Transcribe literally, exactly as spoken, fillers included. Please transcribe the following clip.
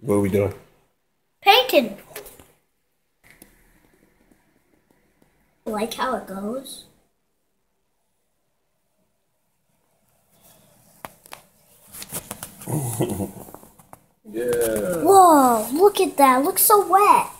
What are we doing? Painting. Like how it goes. Yeah. Whoa, look at that. Looks so wet.